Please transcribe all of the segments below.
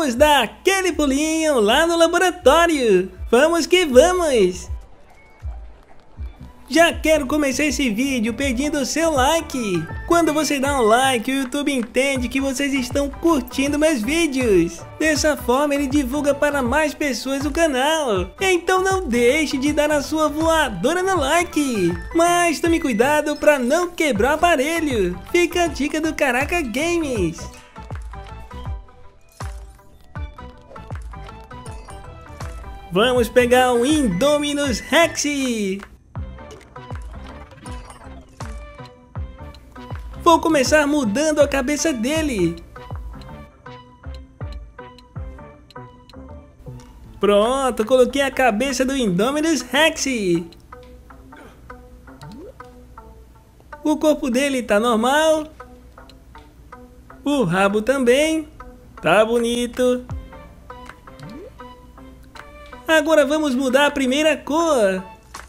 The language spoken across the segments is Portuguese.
Vamos dar aquele pulinho lá no laboratório. Vamos que vamos. Já quero começar esse vídeo pedindo o seu like. Quando você dá um like, o YouTube entende que vocês estão curtindo meus vídeos. Dessa forma ele divulga para mais pessoas o canal. Então não deixe de dar a sua voadora no like. Mas tome cuidado para não quebrar o aparelho. Fica a dica do Caraca Games. Vamos pegar o Indominus Rex. Vou começar mudando a cabeça dele. Pronto, coloquei a cabeça do Indominus Rex. O corpo dele tá normal. O rabo também. Tá bonito. Agora vamos mudar a primeira cor.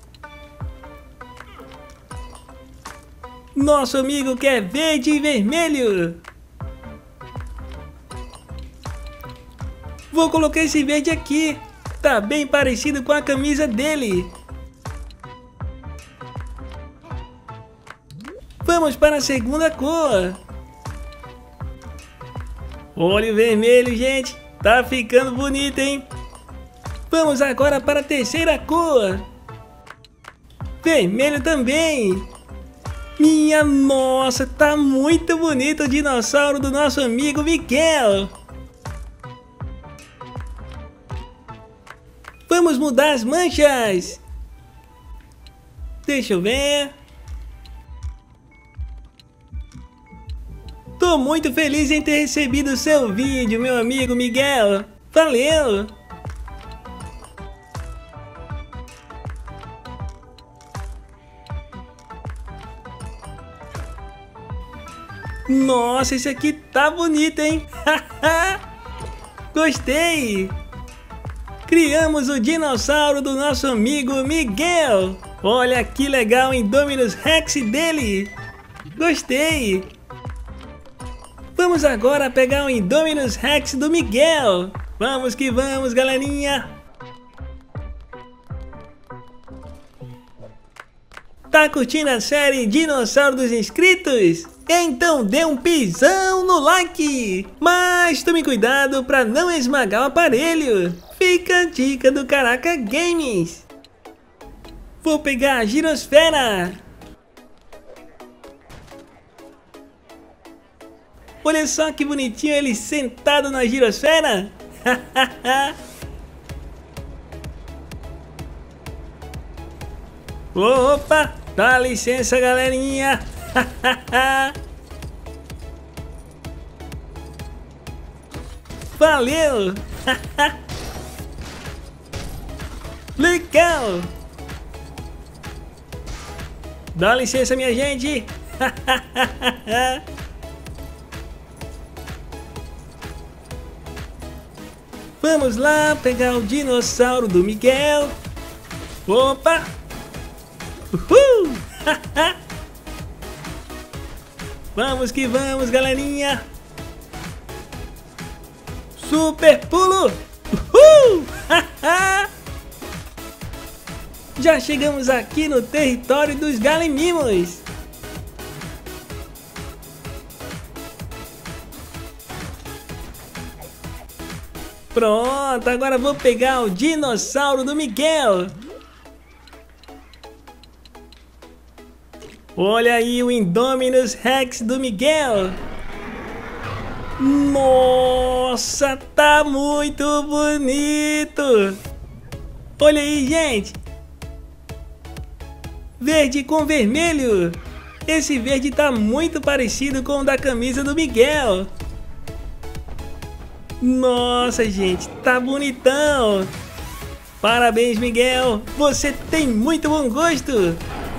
Nosso amigo quer verde e vermelho. Vou colocar esse verde aqui. Tá bem parecido com a camisa dele. Vamos para a segunda cor. Olho vermelho, gente. Tá ficando bonito, hein? Vamos agora para a terceira cor. Vermelho também. Minha nossa, tá muito bonito o dinossauro do nosso amigo Miguel. Vamos mudar as manchas. Deixa eu ver. Tô muito feliz em ter recebido o seu vídeo, meu amigo Miguel. Valeu! Nossa, esse aqui tá bonito, hein? Gostei! Criamos o dinossauro do nosso amigo Miguel. Olha que legal o Indominus Rex dele. Gostei! Vamos agora pegar o Indominus Rex do Miguel. Vamos que vamos, galerinha! Tá curtindo a série Dinossauro dos Inscritos? Então dê um pisão no like! Mas tome cuidado para não esmagar o aparelho. Fica a dica do Caraca Games. Vou pegar a girosfera. Olha só que bonitinho ele sentado na girosfera. Opa, dá licença, galerinha. Valeu. Legal. Dá licença, minha gente. Vamos lá pegar o dinossauro do Miguel. Opa. Uhul. Vamos que vamos, galerinha. Super pulo. Uhul. Já chegamos aqui no território dos Galimimos. Pronto, agora vou pegar o dinossauro do Miguel. Olha aí o Indominus Rex do Miguel. Nossa, tá muito bonito. Olha aí, gente. Verde com vermelho. Esse verde tá muito parecido com o da camisa do Miguel. Nossa, gente, tá bonitão. Parabéns, Miguel. Você tem muito bom gosto.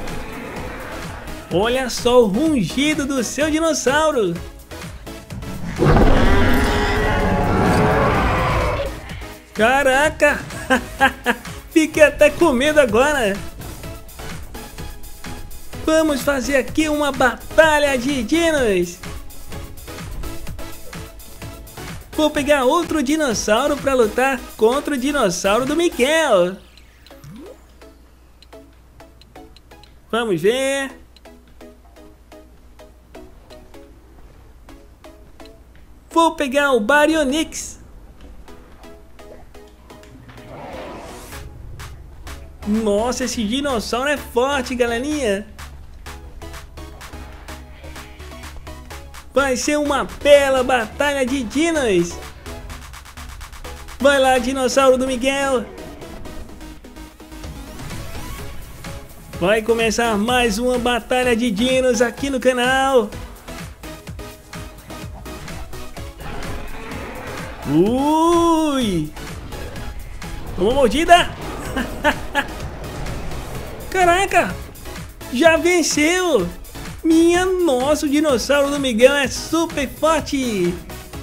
Olha só o rugido do seu dinossauro. Caraca! Fiquei até com medo agora. Vamos fazer aqui uma batalha de dinos. Vou pegar outro dinossauro para lutar contra o dinossauro do Miguel. Vamos ver. Vou pegar o Baryonyx. Nossa, esse dinossauro é forte, galerinha. Vai ser uma bela batalha de dinos. Vai lá, dinossauro do Miguel. Vai começar mais uma batalha de dinos aqui no canal. Ui! Uma mordida! Caraca! Já venceu! Minha nossa, o dinossauro do Miguel é super forte!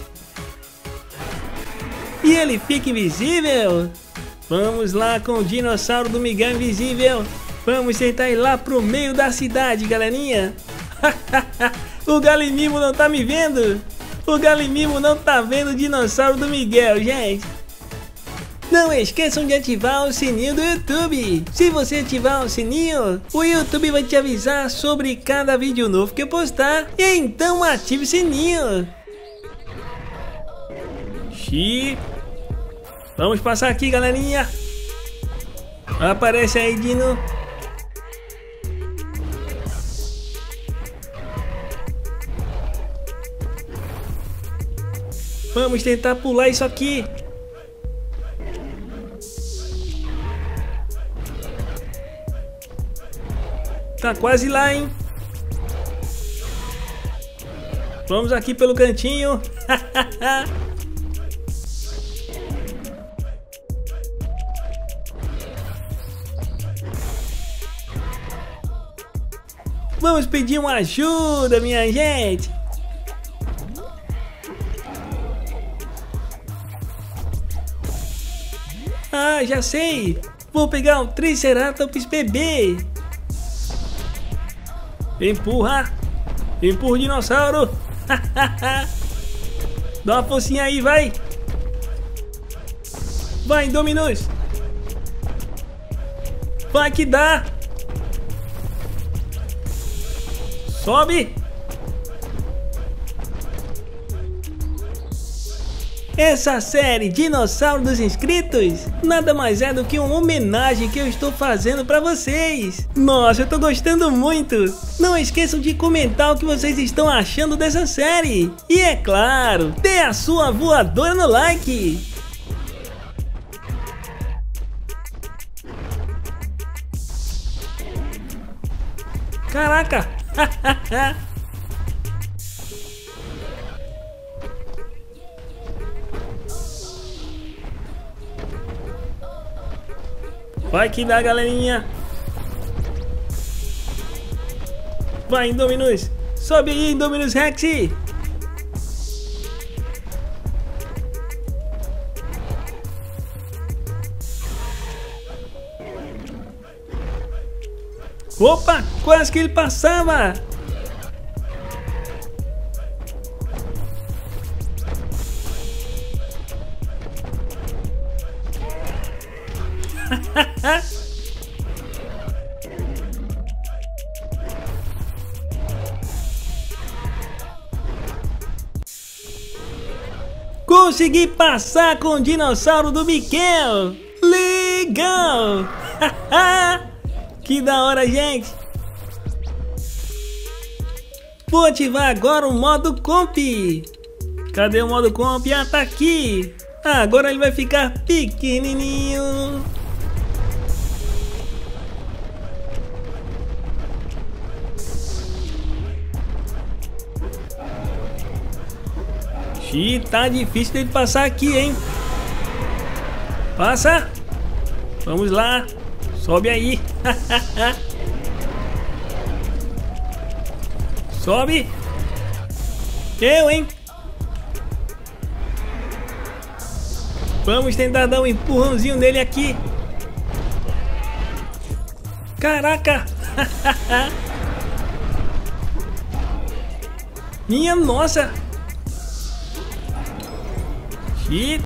E ele fica invisível! Vamos lá com o dinossauro do Miguel invisível! Vamos tentar ir lá pro meio da cidade, galerinha! O Galimimo não tá me vendo! O Galimimo não tá vendo o dinossauro do Miguel, gente! Não esqueçam de ativar o sininho do YouTube. Se você ativar o sininho, o YouTube vai te avisar sobre cada vídeo novo que eu postar. Então ative o sininho. Xiii. Vamos passar aqui, galerinha. Aparece aí, Dino. Vamos tentar pular isso aqui. Tá quase lá, hein? Vamos aqui pelo cantinho. Vamos pedir uma ajuda, minha gente. Ah, já sei. Vou pegar o Triceratops bebê. Empurra! Empurra o dinossauro! Dá uma forcinha aí, vai! Vai, Indominus! Vai que dá! Sobe! Essa série Dinossauro dos Inscritos nada mais é do que uma homenagem que eu estou fazendo para vocês. Nossa, eu tô gostando muito. Não esqueçam de comentar o que vocês estão achando dessa série. E é claro, dê a sua voadora no like. Caraca! Vai que dá, galerinha. Vai, Indominus. Sobe aí, Indominus Rex. Opa, quase que ele passava. Consegui passar com o dinossauro do Miguel. Legal. Que da hora, gente. Vou ativar agora o modo comp. Cadê o modo comp? Ah, tá aqui. Ah, agora ele vai ficar pequenininho. Ih, tá difícil dele passar aqui, hein? Passa. Vamos lá. Sobe aí. Sobe. Eu, hein? Vamos tentar dar um empurrãozinho nele aqui. Caraca. Minha nossa. E...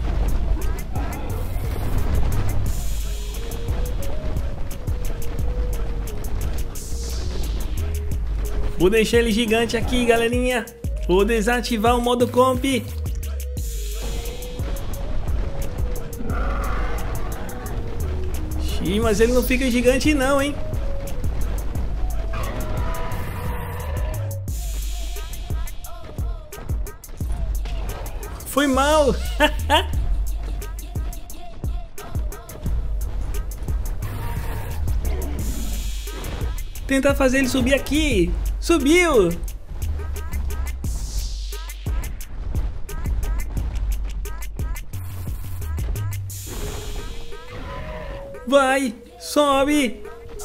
vou deixar ele gigante aqui, galerinha. Vou desativar o modo comp. Xiii, mas ele não fica gigante não, hein? Foi mal. Tentar fazer ele subir aqui. Subiu. Vai, sobe.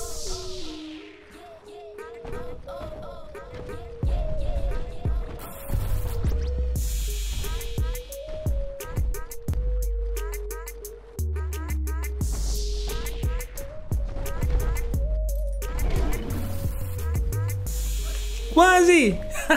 Quase!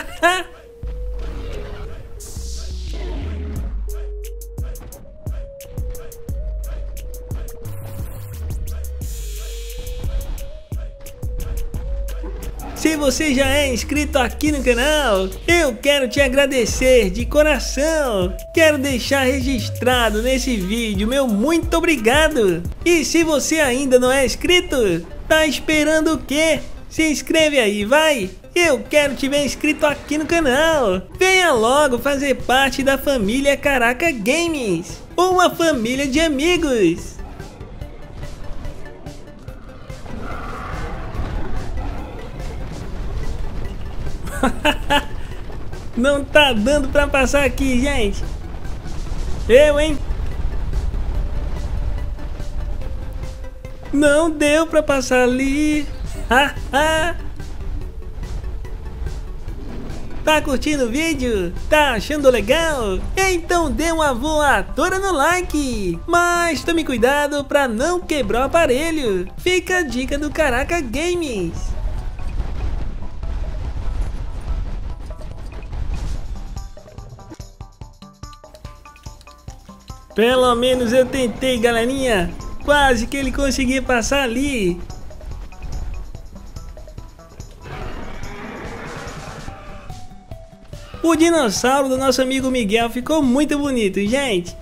Se você já é inscrito aqui no canal, eu quero te agradecer de coração. Quero deixar registrado nesse vídeo meu muito obrigado. E se você ainda não é inscrito, tá esperando o quê? Se inscreve aí, vai! Eu quero te ver inscrito aqui no canal. Venha logo fazer parte da família Caraca Games, uma família de amigos. Não tá dando pra passar aqui, gente. Hein? Não deu pra passar ali. Tá curtindo o vídeo? Tá achando legal? Então dê uma voadora no like. Mas tome cuidado pra não quebrar o aparelho. Fica a dica do Caraca Games. Pelo menos eu tentei, galerinha. Quase que ele conseguia passar ali. O dinossauro do nosso amigo Miguel ficou muito bonito, gente.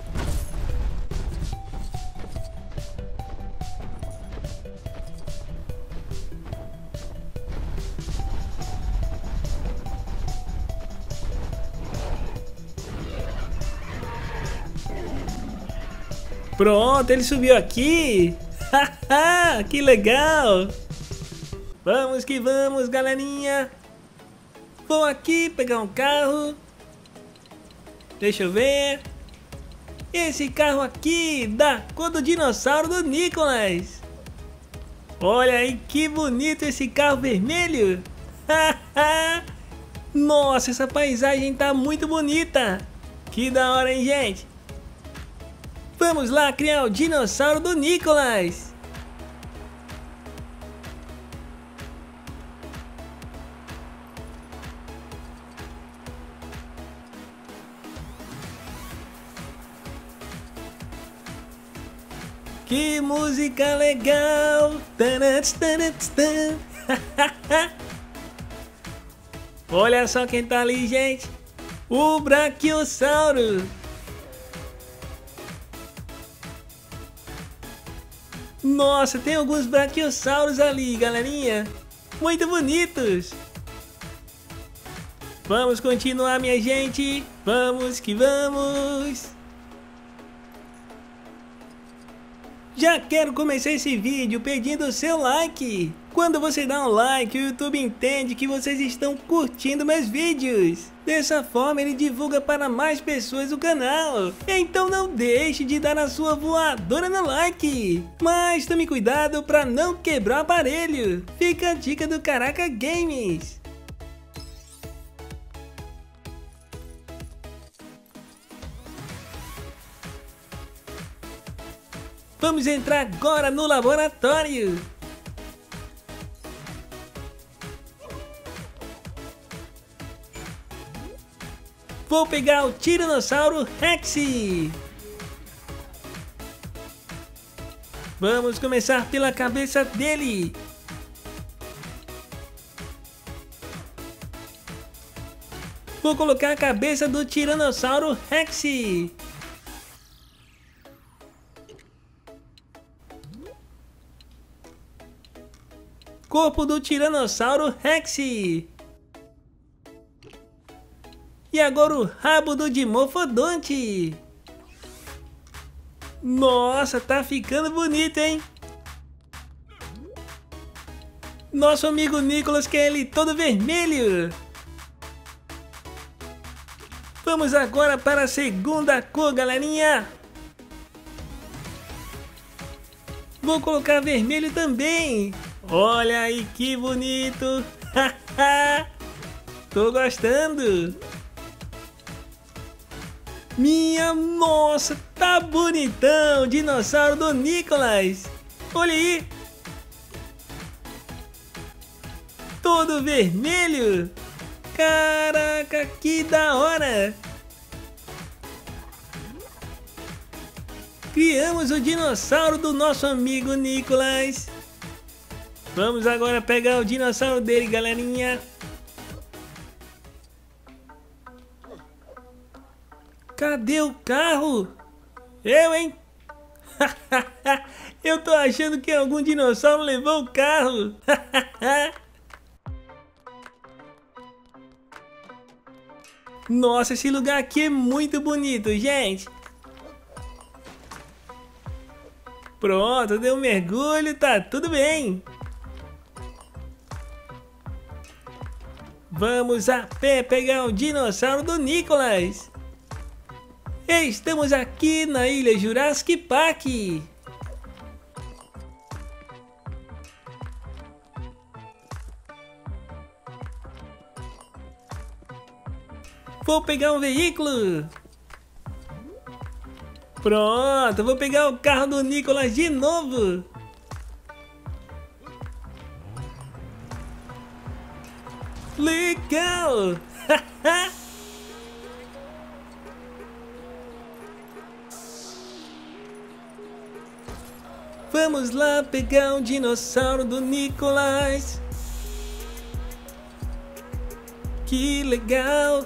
Pronto, ele subiu aqui. Que legal. Vamos que vamos, galerinha. Vou aqui pegar um carro. Deixa eu ver. Esse carro aqui da cor do dinossauro do Nicholas. Olha aí que bonito esse carro vermelho. Nossa, essa paisagem tá muito bonita. Que da hora, hein, gente? Vamos lá criar o dinossauro do Nicholas. Que música legal! Olha só quem tá ali, gente! O Brachiosauro! Nossa, tem alguns Brachiosauros ali, galerinha! Muito bonitos! Vamos continuar, minha gente! Vamos que vamos! Já quero começar esse vídeo pedindo o seu like. Quando você dá um like, o YouTube entende que vocês estão curtindo meus vídeos. Dessa forma ele divulga para mais pessoas o canal. Então não deixe de dar a sua voadora no like. Mas tome cuidado para não quebrar o aparelho. Fica a dica do Caraca Games. Vamos entrar agora no laboratório. Vou pegar o Tiranossauro Rex. Vamos começar pela cabeça dele. Vou colocar a cabeça do Tiranossauro Rex. Corpo do Tiranossauro Rex. E agora o rabo do Dimorfodonte. Nossa, tá ficando bonito, hein? Nosso amigo Nicholas quer ele todo vermelho. Vamos agora para a segunda cor, galerinha. Vou colocar vermelho também. Olha aí que bonito. Tô gostando. Minha nossa, tá bonitão. Dinossauro do Nicholas. Olha aí. Todo vermelho. Caraca, que da hora! Criamos o dinossauro do nosso amigo Nicholas. Vamos agora pegar o dinossauro dele, galerinha. Cadê o carro? Eu, hein? Eu tô achando que algum dinossauro levou o carro. Nossa, esse lugar aqui é muito bonito, gente. Pronto, deu um mergulho, tá tudo bem. Vamos a pé pegar o dinossauro do Nicholas. Estamos aqui na ilha Jurassic Park. Vou pegar um veículo. Pronto, vou pegar o carro do Nicholas de novo. Legal! Vamos lá pegar um dinossauro do Nicholas. Que legal!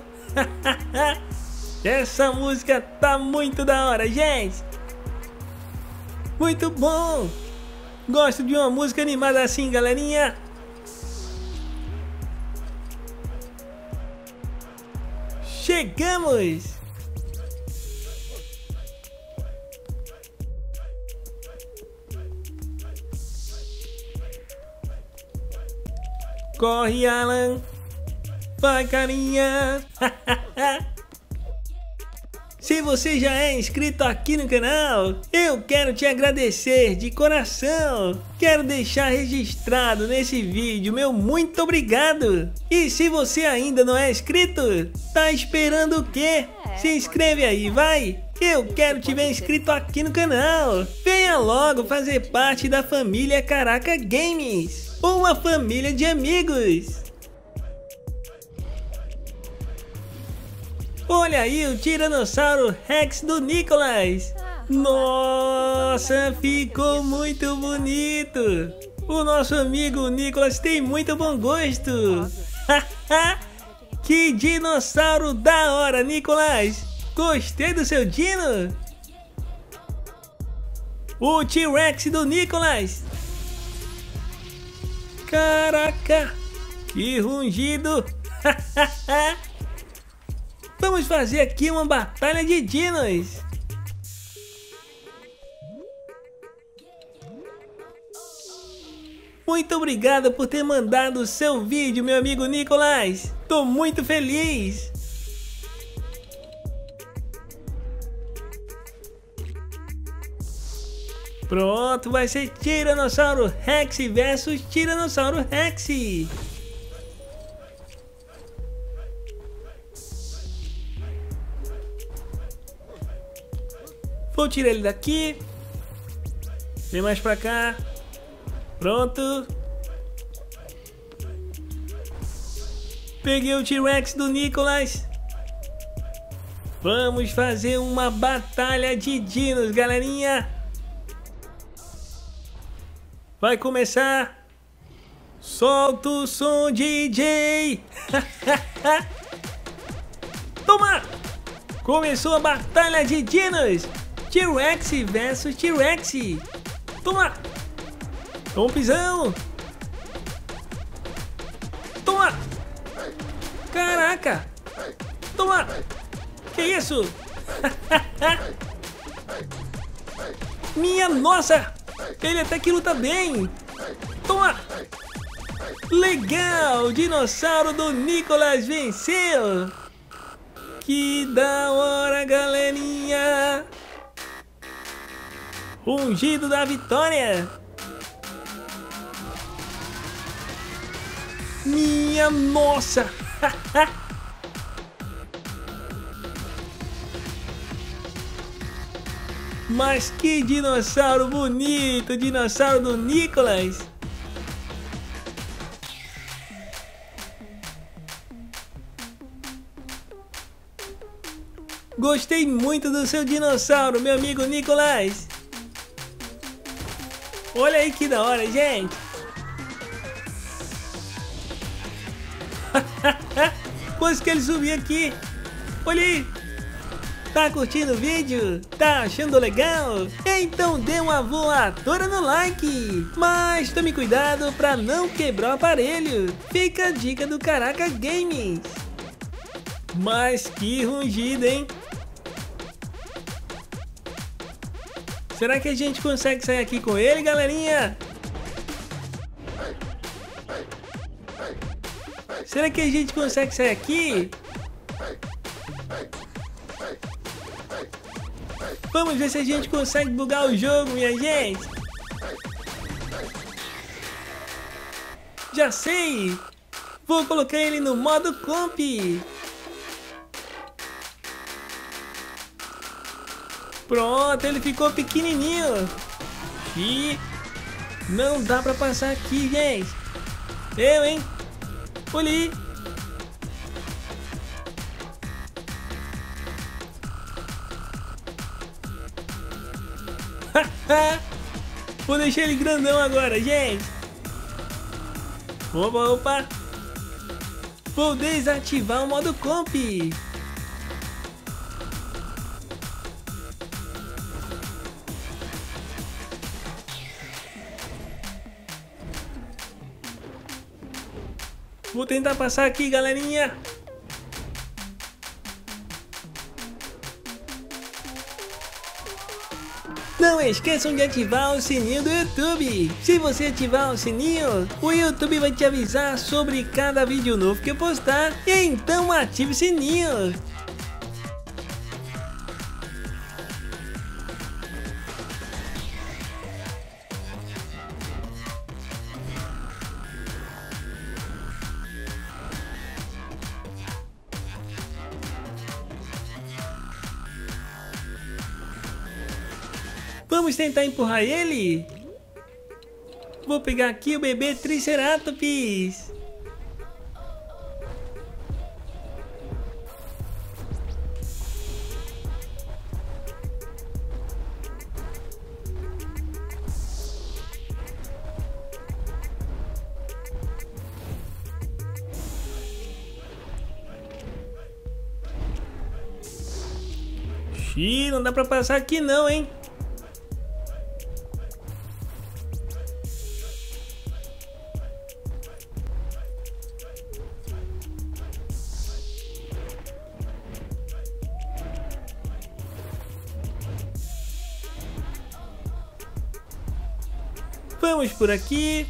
Essa música tá muito da hora, gente. Muito bom. Gosto de uma música animada assim, galerinha. Chegamos. Corre, Alan. Vai, carinha. Se você já é inscrito aqui no canal, eu quero te agradecer de coração. Quero deixar registrado nesse vídeo meu muito obrigado. E se você ainda não é inscrito, tá esperando o quê? Se inscreve aí, vai. Eu quero te ver inscrito aqui no canal. Venha logo fazer parte da família Caraca Games. Uma família de amigos. Olha aí o Tiranossauro Rex do Nicholas. Nossa, ficou muito bonito. O nosso amigo Nicholas tem muito bom gosto. Que dinossauro da hora, Nicholas. Gostei do seu dino. O T-Rex do Nicholas. Caraca, que rungido. Vamos fazer aqui uma batalha de dinos. Muito obrigado por ter mandado o seu vídeo, meu amigo Nicholas. Tô muito feliz. Pronto, vai ser Tiranossauro Rex versus Tiranossauro Rex. Vou tirar ele daqui. Vem mais pra cá. Pronto. Peguei o T-Rex do Nicholas. Vamos fazer uma batalha de dinos, galerinha. Vai começar. Solta o som, DJ. Toma! Começou a batalha de dinos. T-Rex versus T-Rex. Toma! Toma um pisão. Toma! Caraca! Toma! Que isso? Minha nossa! Ele até que luta bem! Toma! Legal! O dinossauro do Nicholas venceu! Que da hora, galerinha! Ungido da vitória! Minha nossa! Mas que dinossauro bonito! Dinossauro do Nicholas! Gostei muito do seu dinossauro, meu amigo Nicholas! Olha aí que da hora, gente! Quase que ele subiu aqui! Olha aí! Tá curtindo o vídeo? Tá achando legal? Então dê uma voadora no like! Mas tome cuidado pra não quebrar o aparelho! Fica a dica do Caraca Games! Mas que rugido, hein? Será que a gente consegue sair aqui com ele, galerinha? Será que a gente consegue sair aqui? Vamos ver se a gente consegue bugar o jogo, minha gente. Já sei! Vou colocar ele no modo comp. Pronto, ele ficou pequenininho. E não dá pra passar aqui, gente. Hein? Olha aí. Vou deixar ele grandão agora, gente. Opa. Vou desativar o modo comp. Vou tentar passar aqui, galerinha. Não esqueçam de ativar o sininho do YouTube. Se você ativar o sininho, o YouTube vai te avisar sobre cada vídeo novo que eu postar. Então ative o sininho. Vamos tentar empurrar ele? Vou pegar aqui o bebê Triceratops. Xiii, não dá pra passar aqui não, hein? Vamos por aqui.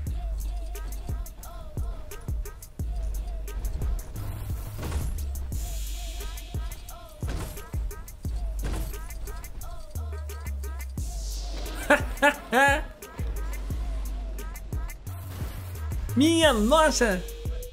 Minha nossa!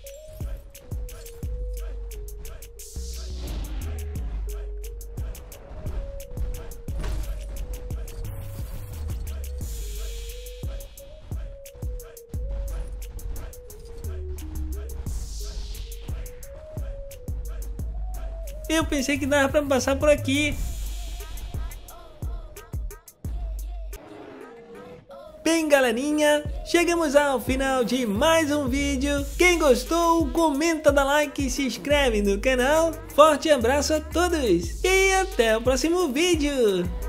Eu pensei que dava pra passar por aqui. Bem, galerinha, chegamos ao final de mais um vídeo. Quem gostou, comenta, dá like e se inscreve no canal. Forte abraço a todos e até o próximo vídeo.